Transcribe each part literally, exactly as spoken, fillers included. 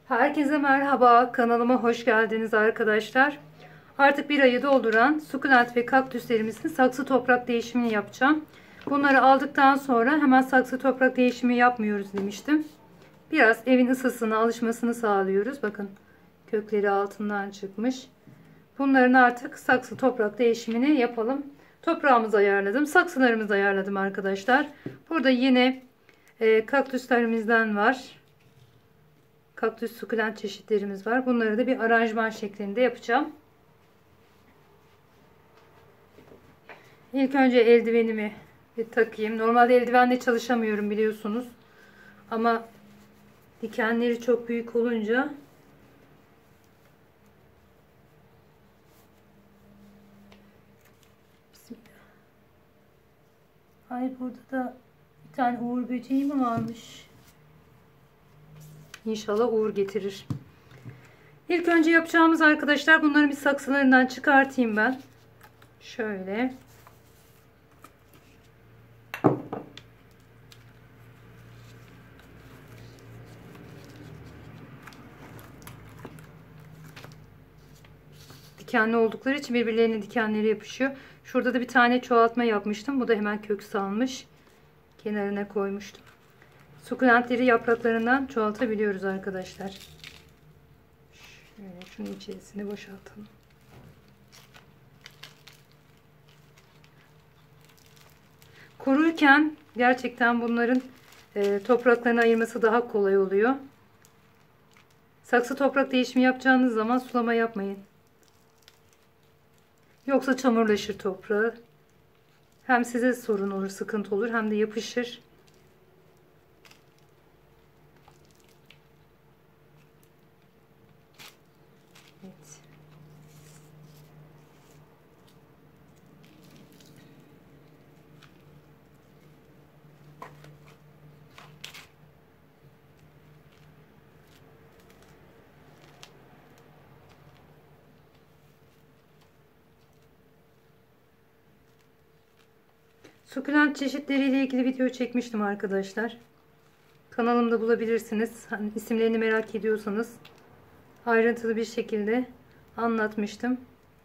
Herkese merhaba, kanalıma hoş geldiniz arkadaşlar. Artık bir ayı dolduran sukulent ve kaktüslerimizin saksı toprak değişimini yapacağım. Bunları aldıktan sonra hemen saksı toprak değişimi yapmıyoruz demiştim. Biraz evin ısısına alışmasını sağlıyoruz. Bakın kökleri altından çıkmış. Bunların artık saksı toprak değişimini yapalım. Toprağımızı ayarladım, saksılarımızı ayarladım arkadaşlar. Burada yine e, kaktüslerimizden var. Kaktüs sukulent çeşitlerimiz var. Bunları da bir aranjman şeklinde yapacağım. İlk önce eldivenimi bir takayım. Normalde eldivenle çalışamıyorum biliyorsunuz. Ama dikenleri çok büyük olunca Bismillah. Ay burada da bir tane uğur böceği mi varmış? İnşallah uğur getirir. İlk önce yapacağımız arkadaşlar, bunların bir saksılarından çıkartayım ben. Şöyle. Dikenli oldukları için birbirlerine dikenleri yapışıyor. Şurada da bir tane çoğaltma yapmıştım. Bu da hemen kök salmış. Kenarına koymuştum. Sukulentleri yapraklarından çoğaltabiliyoruz arkadaşlar. Şöyle şunun içerisine boşaltalım. Kururken gerçekten bunların e, topraklarını ayırması daha kolay oluyor. Saksı toprak değişimi yapacağınız zaman sulama yapmayın. Yoksa çamurlaşır toprağı. Hem size sorun olur, sıkıntı olur, hem de yapışır. Evet. Sukulent çeşitleriyle ilgili video çekmiştim arkadaşlar. Kanalımda bulabilirsiniz. Hani isimlerini merak ediyorsanız ayrıntılı bir şekilde anlatmıştım.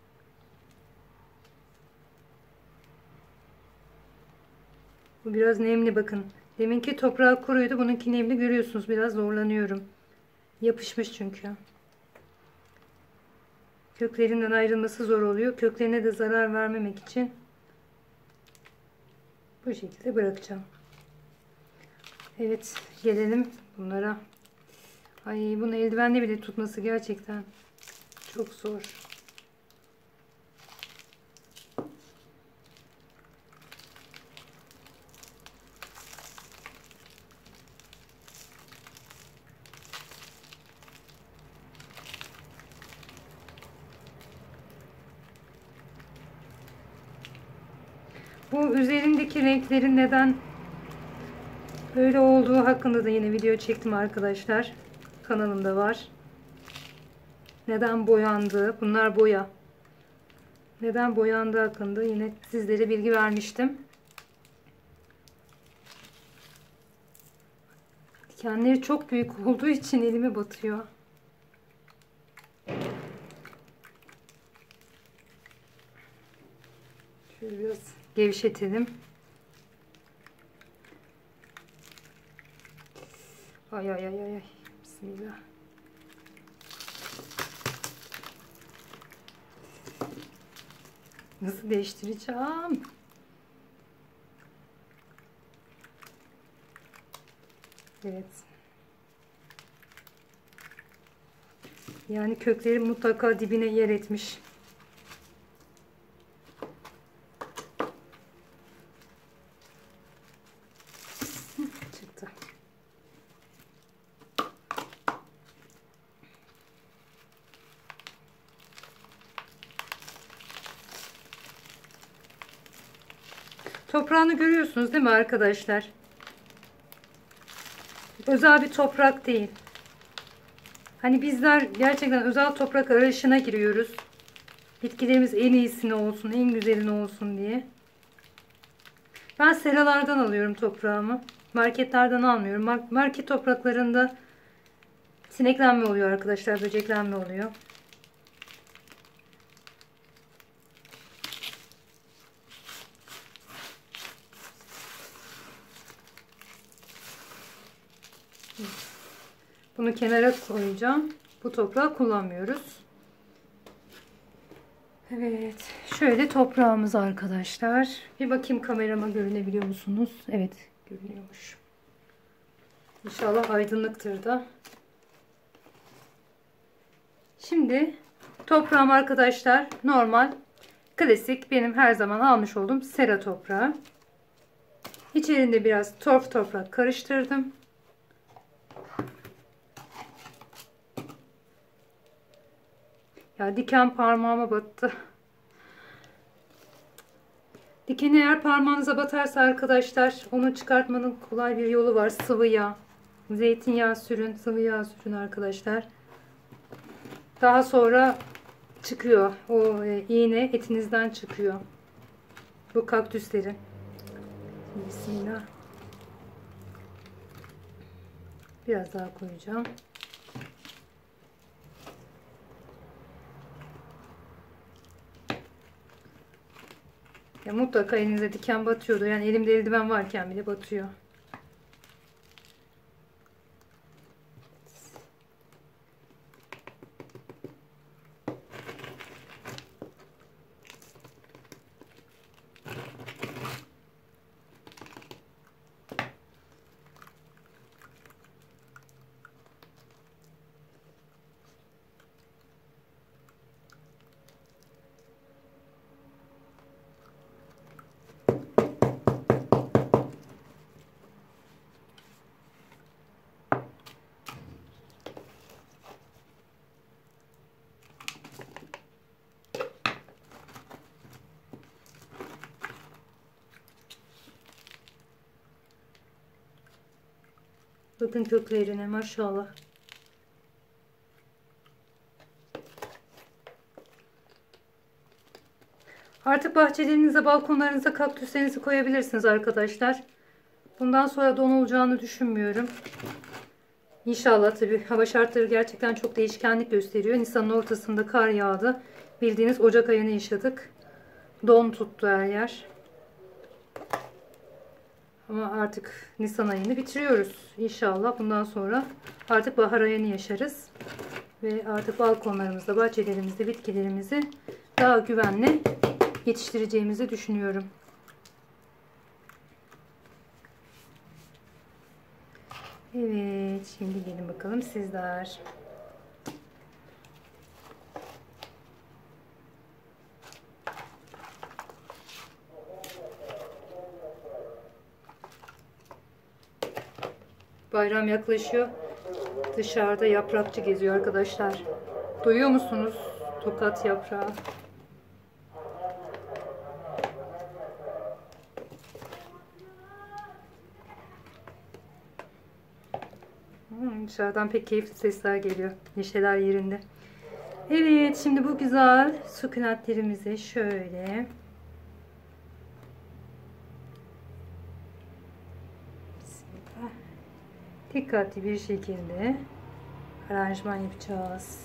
Bu biraz nemli bakın. Deminki toprağı kuruydu. Bununki nemli, görüyorsunuz. Biraz zorlanıyorum. Yapışmış çünkü. Köklerinden ayrılması zor oluyor. Köklerine de zarar vermemek için bu şekilde bırakacağım. Evet, gelelim bunlara. Ay, bunu eldivenle bile tutması gerçekten çok zor. Bu üzerindeki renklerin neden böyle olduğu hakkında da yine video çektim arkadaşlar. Kanalımda var. Neden boyandığı, bunlar boya. Neden boyandığı hakkında yine sizlere bilgi vermiştim. Dikenleri çok büyük olduğu için elime batıyor. Şöyle biraz gevşetelim. Ay ay ay ay. Bismillah. Nasıl değiştireceğim? Evet. Yani kökleri mutlaka dibine yer etmiş. Çıktı. Toprağını görüyorsunuz değil mi arkadaşlar? Özel bir toprak değil. Hani bizler gerçekten özel toprak arayışına giriyoruz. Bitkilerimiz en iyisini olsun, en güzelini olsun diye. Ben seralardan alıyorum toprağımı. Marketlerden almıyorum. Market topraklarında Sineklenme oluyor arkadaşlar. Böceklenme oluyor. Bunu kenara koyacağım. Bu toprağı kullanmıyoruz. Evet. Şöyle toprağımız arkadaşlar. Bir bakayım kamerama görünebiliyor musunuz? Evet. Görünüyormuş. İnşallah aydınlıktır da. Şimdi toprağım arkadaşlar normal klasik benim her zaman almış olduğum sera toprağı. İçerinde biraz torf toprak karıştırdım. Ya diken parmağıma battı. Dikeni eğer parmağınıza batarsa arkadaşlar onu çıkartmanın kolay bir yolu var. Sıvı yağ. Zeytinyağı sürün. Sıvı yağ sürün arkadaşlar. Daha sonra çıkıyor. O e, iğne etinizden çıkıyor. Bu kaktüslerin. Bismillah. Biraz daha koyacağım. Ya mutlaka elinize diken batıyordu. Yani elimde eldiven varken bile batıyor. Bakın köklerine maşallah. Artık bahçelerinize, balkonlarınıza kaktüslerinizi koyabilirsiniz arkadaşlar. Bundan sonra don olacağını düşünmüyorum. İnşallah tabii hava şartları gerçekten çok değişkenlik gösteriyor. Nisan'ın ortasında kar yağdı. Bildiğiniz Ocak ayını yaşadık. Don tuttu her yer. Ama artık Nisan ayını bitiriyoruz. İnşallah bundan sonra artık bahar ayını yaşarız. Ve artık balkonlarımızda, bahçelerimizde bitkilerimizi daha güvenli yetiştireceğimizi düşünüyorum. Evet, şimdi gelin bakalım sizler. Bayram yaklaşıyor. Dışarıda yaprakçı geziyor arkadaşlar. Duyuyor musunuz? Tokat yaprağı. Hmm, dışarıdan pek keyifli sesler geliyor. Neşeler yerinde. Evet, şimdi bu güzel sukulentlerimizi şöyle dikkatli bir şekilde aranjman yapacağız.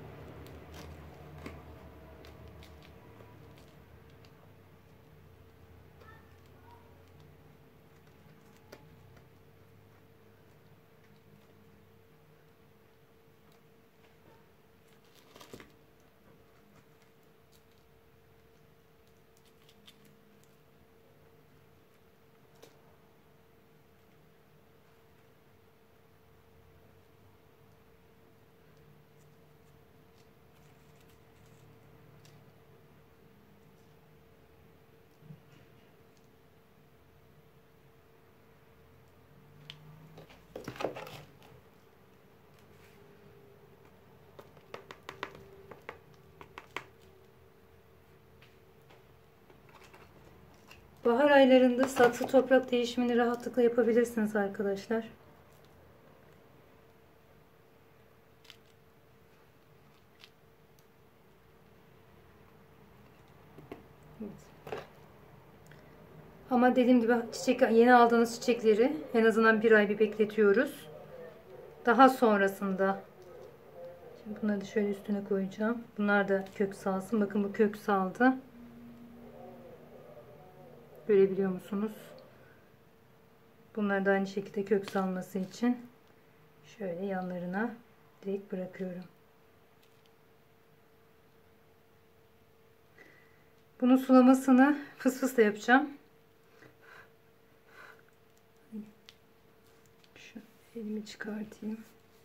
Bahar aylarında saksı toprak değişimini rahatlıkla yapabilirsiniz arkadaşlar. Ama dediğim gibi çiçek, yeni aldığınız çiçekleri en azından bir ay bir bekletiyoruz. Daha sonrasında Şimdi bunları da şöyle üstüne koyacağım. Bunlar da kök salsın. Bakın bu kök saldı. Görebiliyor musunuz? Bunları da aynı şekilde kök salması için şöyle yanlarına direkt bırakıyorum. Bunun sulamasını fıs fıs da yapacağım. Şu elimi çıkartayım.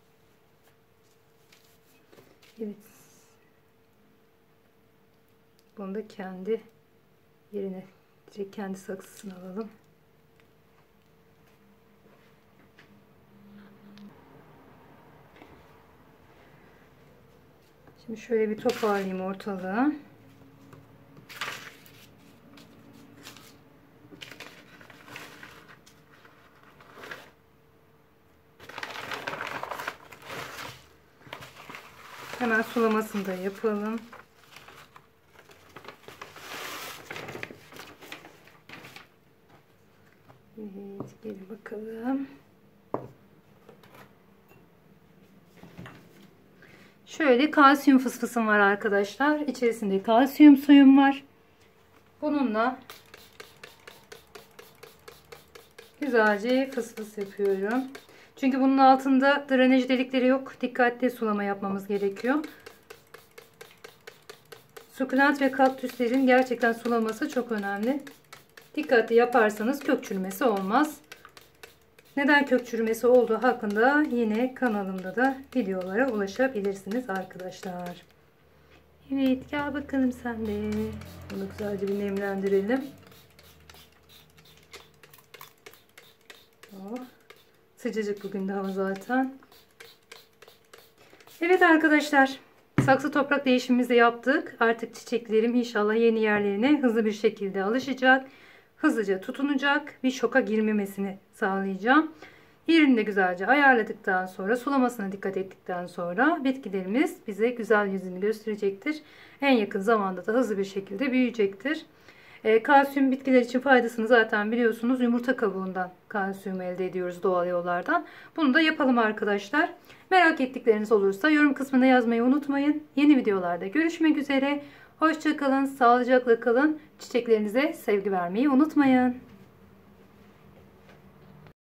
Evet. Bunu da kendi yerine, direkt kendi saksısına alalım. Şimdi şöyle bir toparlayayım ortalığı. Hemen sulamasını da yapalım. Evet, gelin bakalım. Şöyle kalsiyum fısfısım var arkadaşlar. İçerisinde kalsiyum suyum var. Bununla güzelce fısfıs yapıyorum. Çünkü bunun altında drenaj delikleri yok. Dikkatli sulama yapmamız gerekiyor. Sukulent ve kaktüslerin gerçekten sulaması çok önemli. Dikkatli yaparsanız kök çürümesi olmaz. Neden kök çürümesi olduğu hakkında yine kanalımda da videolara ulaşabilirsiniz arkadaşlar. Evet, gel bakalım sen de. Bunu güzelce bir nemlendirelim. Oh, sıcacık bugün de hava zaten. Evet arkadaşlar, saksı toprak değişimimizi yaptık. Artık çiçeklerim inşallah yeni yerlerine hızlı bir şekilde alışacak. Hızlıca tutunacak. Bir şoka girmemesini sağlayacağım. Yerini de güzelce ayarladıktan sonra, sulamasına dikkat ettikten sonra bitkilerimiz bize güzel yüzünü gösterecektir. En yakın zamanda da hızlı bir şekilde büyüyecektir. E, kalsiyum bitkiler için faydasını zaten biliyorsunuz. Yumurta kabuğundan kalsiyum elde ediyoruz doğal yollardan. Bunu da yapalım arkadaşlar. Merak ettikleriniz olursa yorum kısmına yazmayı unutmayın. Yeni videolarda görüşmek üzere. Hoşça kalın, sağlıcakla kalın. Çiçeklerinize sevgi vermeyi unutmayın.